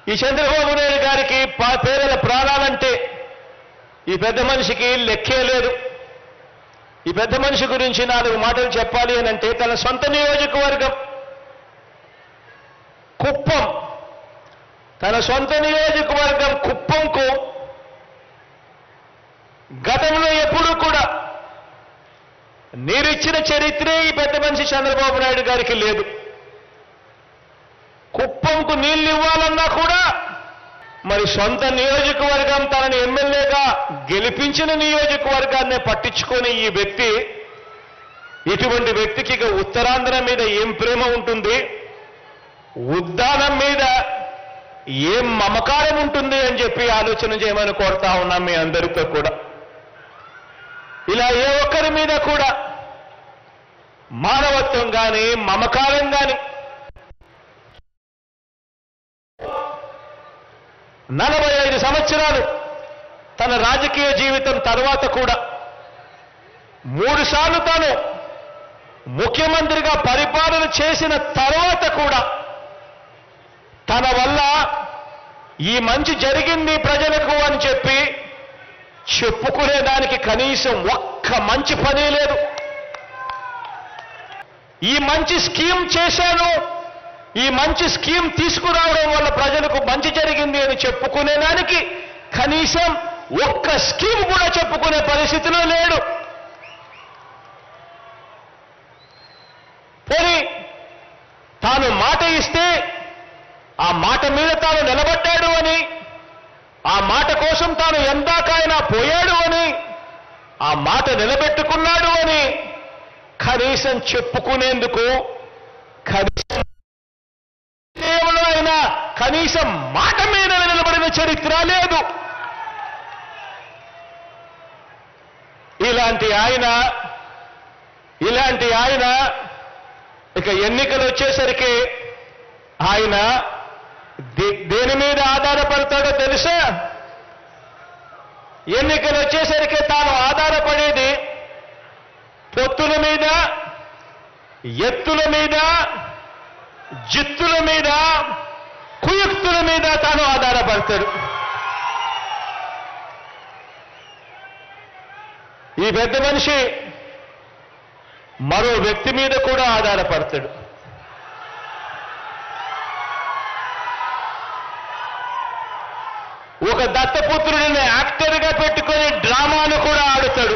ఈ చంద్రబాబు నాయుడు గారికి పేదల ప్రాణాలంటే ఈ పెద్ద మనిషికి లెక్కే లేదు. ఈ పెద్ద మనిషి గురించి 4 మాటలు చెప్పాలి అని అంటే తన సొంత నియోజకవర్గం కుప్పం, తన సొంత నియోజకవర్గం కుప్పంకు గతంలో ఎప్పుడూ కూడా నీరిచ్చిన చరిత్రే ఈ పెద్ద మనిషి చంద్రబాబు నాయుడు గారికి లేదు. కుప్పంకు నీళ్లు ఇవ్వాలన్నా కూడా మరి సొంత నియోజకవర్గం తనని ఎమ్మెల్యేగా గెలిపించిన నియోజకవర్గాన్నే పట్టించుకొని ఈ వ్యక్తి, ఇటువంటి వ్యక్తికి ఇక ఉత్తరాంధ్ర మీద ఏం ప్రేమ ఉంటుంది, ఉద్దానం మీద ఏం మమకారం ఉంటుంది అని చెప్పి ఆలోచన చేయమని కోరుతా ఉన్నాం మీ అందరితో కూడా. ఇలా ఏ ఒక్కరి మీద కూడా మానవత్వం కానీ మమకారం కానీ 45 సంవత్సరాలు తన రాజకీయ జీవితం తర్వాత కూడా 3 సార్లు తాను ముఖ్యమంత్రిగా పరిపాలన చేసిన తర్వాత కూడా తన వల్ల ఈ మంచి జరిగింది ప్రజలకు అని చెప్పి చెప్పుకునేదానికి కనీసం ఒక్క మంచి పని లేదు. ఈ మంచి స్కీమ్ చేశాను, ఈ మంచి స్కీమ్ తీసుకురావడం వల్ల ప్రజలకు మంచి జరిగింది అని చెప్పుకునేదానికి కనీసం ఒక్క స్కీమ్ కూడా చెప్పుకునే పరిస్థితిలో లేడు. పోనీ తాను మాట ఇస్తే ఆ మాట మీద తాను నిలబడ్డాడు అని, ఆ మాట కోసం తాను ఎందాకైనా పోయాడు అని, ఆ మాట నిలబెట్టుకున్నాడు అని కనీసం చెప్పుకునేందుకు కేవలం అయినా కనీసం మాట మీద నిలబడిన చరిత్ర లేదు. ఇలాంటి ఆయన ఇక ఎన్నికలు వచ్చేసరికి ఆయన దేని మీద ఆధారపడతాడో తెలుసా? ఎన్నికలు వచ్చేసరికి తాను ఆధారపడేది పొత్తుల మీద, ఎత్తుల మీద, జిత్తుల మీద, కుయుక్తుల మీద తాను ఆధారపడతాడు. ఈ పెద్ద మనిషి మరో వ్యక్తి మీద కూడా ఆధారపడతాడు. ఒక దత్తపుత్రుడిని యాక్టర్గా పెట్టుకొని డ్రామాను కూడా ఆడుతాడు.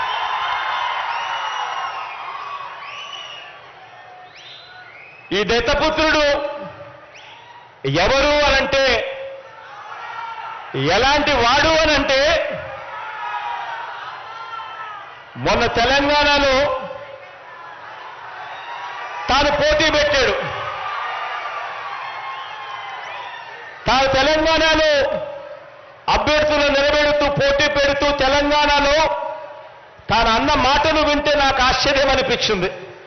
ఈ దత్తపుత్రుడు ఎవరు అనంటే, ఎలాంటి వాడు అనంటే, మొన్న తెలంగాణలో తాను పోటీ పెట్టాడు. తాను తెలంగాణలో అభ్యర్థులు నిలబెడుతూ పోటీ పెడుతూ తెలంగాణలో తాను అన్న మాటలు వింటే నాకు ఆశ్చర్యం అనిపించింది.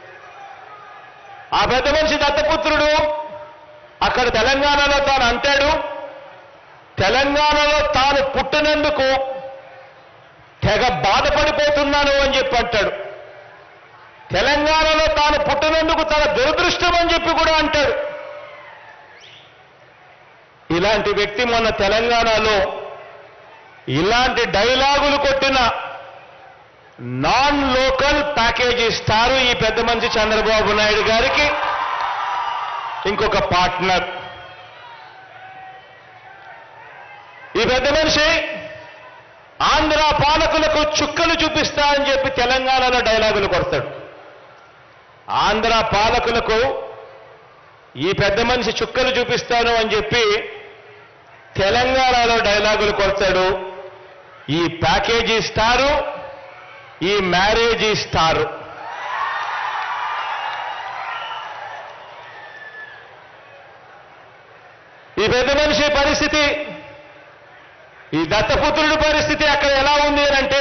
ఆ పెద్ద మనిషి దత్తపుత్రుడు అక్కడ తెలంగాణలో తాను అంటాడు, తెలంగాణలో తాను పుట్టినందుకు తెగ బాధపడిపోతున్నాను అని చెప్పి అంటాడు. తెలంగాణలో తాను పుట్టినందుకు తన దురదృష్టం అని చెప్పి కూడా అంటాడు. ఇలాంటి వ్యక్తి మొన్న తెలంగాణలో ఇలాంటి డైలాగులు కొట్టిన నాన్ లోకల్ ప్యాకేజ్ ఇస్తారు ఈ పెద్ద మనిషి చంద్రబాబు నాయుడు గారికి ఇంకొక పార్ట్నర్. ఈ పెద్ద మనిషి ఆంధ్ర పాలకులకు చుక్కలు చూపిస్తా అని చెప్పి తెలంగాణలో డైలాగులు కొడతాడు. ఆంధ్ర పాలకులకు ఈ పెద్ద మనిషి చుక్కలు చూపిస్తాను అని చెప్పి తెలంగాణలో డైలాగులు కొడతాడు. ఈ ప్యాకేజీ ఇస్తారు, ఈ మ్యారేజ్ ఇస్తారు. ఈ పెద్ద మనిషి పరిస్థితి, ఈ దత్తపుత్రుడి పరిస్థితి అక్కడ ఎలా ఉంది అంటే,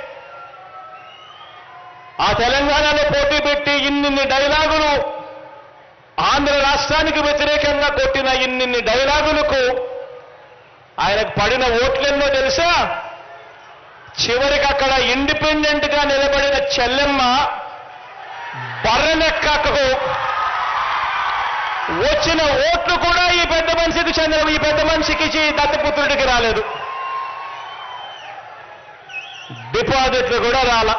ఆ తెలంగాణలో పోటీ పెట్టి ఇన్ని డైలాగులు ఆంధ్ర రాష్ట్రానికి వ్యతిరేకంగా కొట్టిన ఇన్ని డైలాగులకు ఆయనకు పడిన ఓట్లెన్నో తెలుసా? చివరికి అక్కడ ఇండిపెండెంట్ గా నిలబడిన చెల్లెమ్మ బర్రెనెక్కకు వచ్చిన ఓట్లు కూడా ఈ పెద్ద మనిషికి ఇచ్చి దత్తపుత్రుడికి రాలేదు. డిపాజిట్లు కూడా రాలా.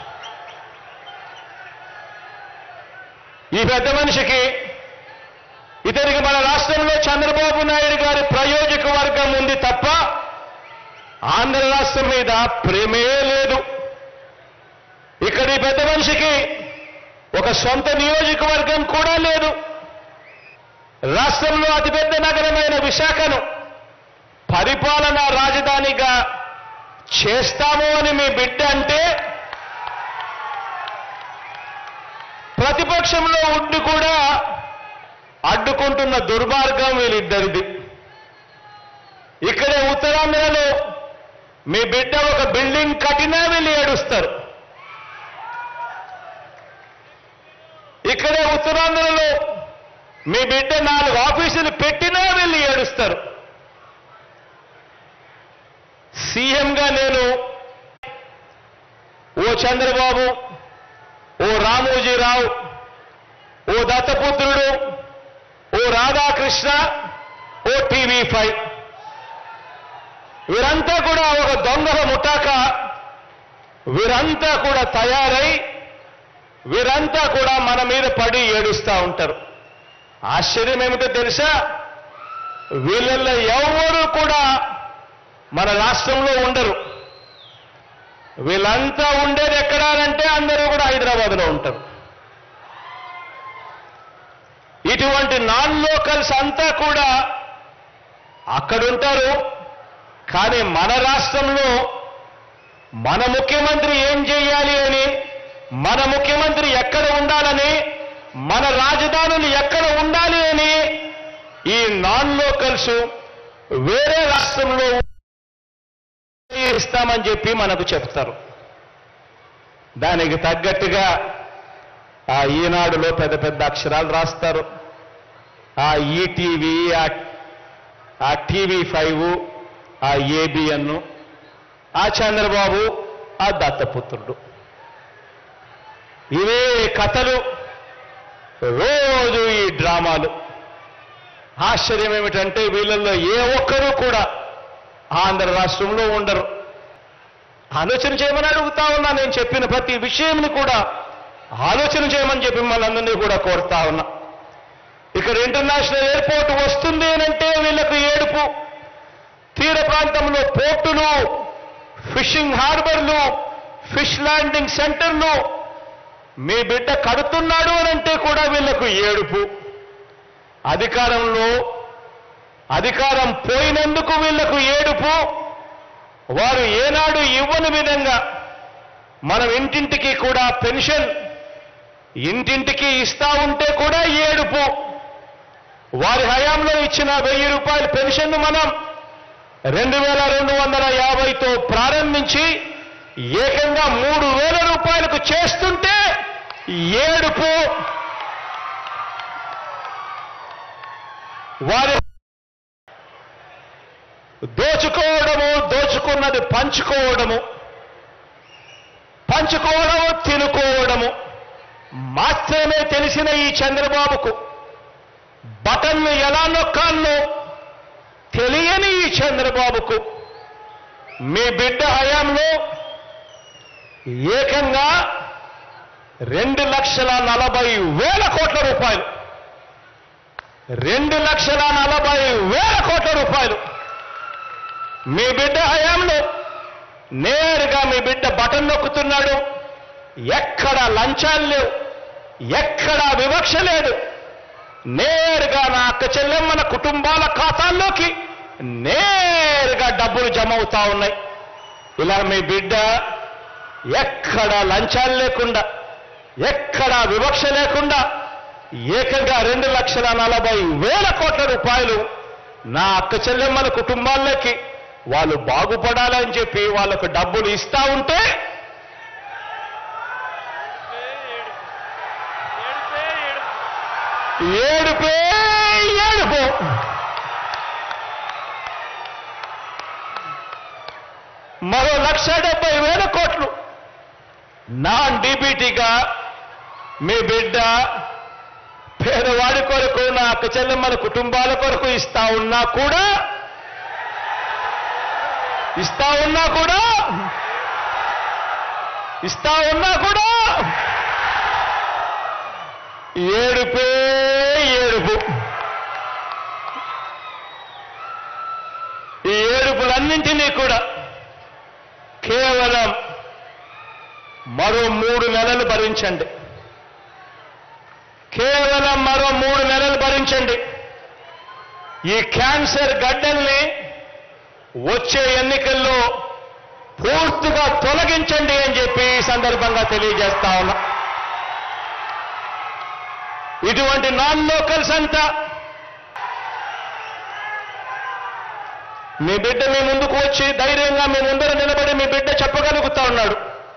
ఈ పెద్ద మనిషికి ఇతనికి మన రాష్ట్రంలో చంద్రబాబు నాయుడు గారి ప్రయోజకవర్గం ఉంది తప్ప ఆంధ్ర రాష్ట్రం మీద ప్రేమే లేదు. ఇక్కడ ఈ పెద్ద మనిషికి ఒక సొంత నియోజకవర్గం కూడా లేదు. రాష్ట్రంలో అతిపెద్ద నగరమైన విశాఖను పరిపాలనా రాజధానిగా చేస్తాము అని మీ బిడ్డ అంటే ప్రతిపక్షంలో ఉండి కూడా అడ్డుకుంటున్న దుర్మార్గం వీళ్ళిద్దరిది. ఇక్కడే ఉత్తరాంధ్రలో మీ బిడ్డ ఒక బిల్డింగ్ కట్టినా వీళ్ళు ఏడుస్తారు. ఇక్కడే ఉత్తరాంధ్రలో మీ బిడ్డ 4 ఆఫీసులు పెట్టినా వీళ్ళు ఏడుస్తారు. సీఎంగా నేను ఓ చంద్రబాబు, ఓ రామోజీరావు, ఓ దత్తపుత్రుడు, ఓ రాధాకృష్ణ, ఓ TV5 వీరంతా కూడా ఒక దొంగల ముఠాక వీరంతా కూడా తయారై వీరంతా కూడా మన మీద పడి ఏడుస్తూ ఉంటారు. ఆశ్చర్యం ఏమిటో తెలుసా? వీళ్ళల్లో ఎవరు కూడా మన రాష్ట్రంలో ఉండరు. వీళ్ళంతా ఉండేది ఎక్కడానంటే అందరూ కూడా హైదరాబాద్లో ఉంటారు. ఇటువంటి నాన్ లోకల్స్ అంతా కూడా అక్కడుంటారు. కానీ మన రాష్ట్రంలో మన ముఖ్యమంత్రి ఏం చేయాలి అని, మన ముఖ్యమంత్రి ఎక్కడ ఉండాలని, మన రాజధానులు ఎక్కడ ఉండాలి అని ఈ నాన్ లోకల్స్ వేరే రాష్ట్రంలో ఇస్తామని చెప్పి మనకు చెప్తారు. దానికి తగ్గట్టుగా ఆ ఈనాడులో పెద్ద పెద్ద అక్షరాలు రాస్తారు. ఆ ఈటీవీ, ఆ TV5, ఆ ABN, ఆ చంద్రబాబు, ఆ దత్తపుత్రుడు, ఇవే కథలు, రోజు ఈ డ్రామాలు. ఆశ్చర్యం ఏమిటంటే వీళ్ళల్లో ఏ ఒక్కరూ కూడా ఆంధ్ర రాష్ట్రంలో ఉండరు. ఆలోచన చేయమని అడుగుతా ఉన్నా. నేను చెప్పిన ప్రతి విషయంని కూడా ఆలోచన చేయమని చెప్పి మనందరినీ కూడా కోరుతా ఉన్నా. ఇక్కడ ఇంటర్నేషనల్ ఎయిర్పోర్ట్ వస్తుంది అంటే వీళ్ళకు ఏడుపు. తీర ప్రాంతంలో పోర్టులు, ఫిషింగ్ హార్బర్లు, ఫిష్ ల్యాండింగ్ సెంటర్లు మీ బిడ్డ కడుతున్నాడు అనంటే కూడా వీళ్లకు ఏడుపు. అధికారం పోయినందుకు వీళ్లకు ఏడుపు. వారు ఏనాడు ఇవ్వని విధంగా మనం ఇంటింటికి కూడా పెన్షన్ ఇంటింటికి ఇస్తా ఉంటే కూడా ఏడుపు. వారి హయాంలో ఇచ్చిన 1000 రూపాయల పెన్షన్ను మనం 2250తో ప్రారంభించి ఏకంగా 3000 రూపాయలకు చేస్తుంటే ఏడుపు. వారి దోచుకోవడము, దోచుకున్నది పంచుకోవడము, తినుకోవడము మాత్రమే తెలిసిన ఈ చంద్రబాబుకు బటన్ను ఎలా నొక్కాలో తెలియని ఈ చంద్రబాబుకు మీ బిడ్డ హయాంలో ఏకంగా 2,40,000 కోట్ల రూపాయలు, 2,40,000 కోట్ల రూపాయలు మీ బిడ్డ హయాంలో నేరుగా మీ బిడ్డ బటన్ నొక్కుతున్నాడు. ఎక్కడా లంచాలు లేవు, ఎక్కడా వివక్ష లేదు. నేరుగా నా అక్క చెల్లెమ్మల కుటుంబాల ఖాతాల్లోకి నేరుగా డబ్బులు జమ అవుతా ఉన్నాయి. ఇలా మీ బిడ్డ ఎక్కడా లంచాలు లేకుండా, ఎక్కడా వివక్ష లేకుండా ఏకంగా 2,40,000 కోట్ల రూపాయలు నా అక్క చెల్లెమ్మల కుటుంబాల్లోకి వాళ్ళు బాగుపడాలని చెప్పి వాళ్ళకు డబ్బులు ఇస్తా ఉంటే ఏడుపే ఏడుపు. మరో 1,70,000 కోట్లు నాన్ డీబీటీగా మీ బిడ్డ పేదవాడి కొరకు, నా అక్క చెల్లెమ్మల కుటుంబాల కొరకు ఇస్తా ఉన్నా కూడా ఏడుపే ఏడుపు. ఈ ఏడుపులన్నింటినీ కూడా కేవలం మరో 3 నెలలు భరించండి. కేవలం మరో 3 నెలలు భరించండి. ఈ క్యాన్సర్ గడ్డల్ని వచ్చే ఎన్నికల్లో పూర్తిగా తొలగించండి అని చెప్పి ఈ సందర్భంగా తెలియజేస్తా ఉన్నా. ఇటువంటి నాన్ లోకల్స్ అంతా మీ బిడ్డ మీ ముందుకు వచ్చి ధైర్యంగా మీ ముందర నిలబడి మీ బిడ్డ చెప్పగలుగుతా ఉన్నాడు.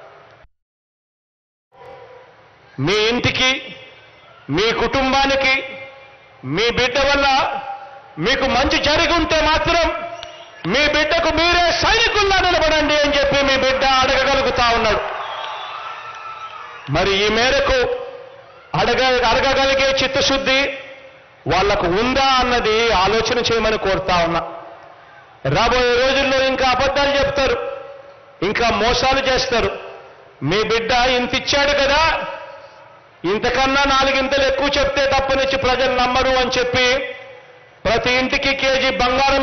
మీ ఇంటికి, మీ కుటుంబానికి, మీ బిడ్డ వల్ల మీకు మంచి జరిగి ఉంటే మాత్రం మీ బిడ్డకు మీరే సైనికుల్లా నిలబడండి అని చెప్పి మీ బిడ్డ అడగగలుగుతా ఉన్నాడు. మరి ఈ మేరకు అడగగలిగే చిత్తశుద్ధి వాళ్లకు ఉందా అన్నది ఆలోచన చేయమని కోరుతా ఉన్నా. రాబోయే రోజుల్లో ఇంకా అబద్ధాలు చెప్తారు, ఇంకా మోసాలు చేస్తారు. మీ బిడ్డ ఇంత ఇచ్చాడు కదా, ఇంతకన్నా 4 ఇంతలు ఎక్కువ చెప్తే తప్పనిచ్చి ప్రజలు నమ్మరు అని చెప్పి ప్రతి ఇంటికి కేజీ బంగారం,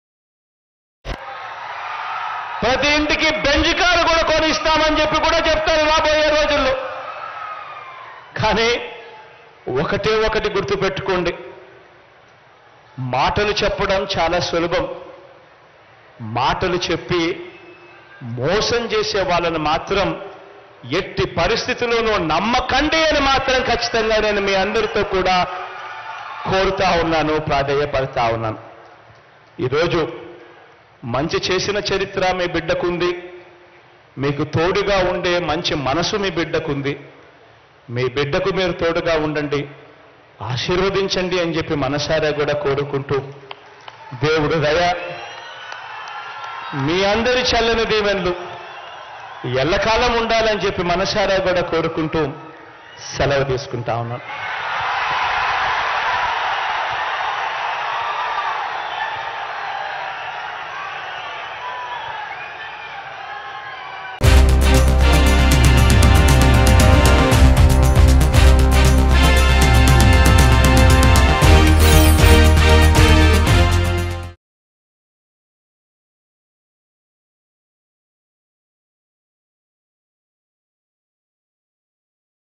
ప్రతి ఇంటికి బెంజ్ కారు కూడా కొనిస్తామని చెప్పి కూడా చెప్తారు రాబోయే రోజుల్లో. కానీ ఒకటి గుర్తుపెట్టుకోండి, మాటలు చెప్పడం చాలా సులభం. మాటలు చెప్పి మోసం చేసే వాళ్ళని మాత్రం ఎట్టి పరిస్థితుల్లోనూ నమ్మకండి అని మాత్రం ఖచ్చితంగా నేను మీ అందరితో కూడా కోరుతా ఉన్నాను, ప్రాధేయపడతా ఉన్నాను. ఈరోజు మంచి చేసిన చరిత్ర మీ బిడ్డకుంది, మీకు తోడుగా ఉండే మంచి మనసు మీ బిడ్డకుంది. మీ బిడ్డకు మీరు తోడుగా ఉండండి, ఆశీర్వదించండి అని చెప్పి మనసారా కూడా కోరుకుంటూ, దేవుడు దయ, మీ అందరి చల్లని దీవెనలు ఎల్లకాలం ఉండాలని చెప్పి మనసారా కూడా కోరుకుంటూ సెలవు తీసుకుంటా ఉన్నాను.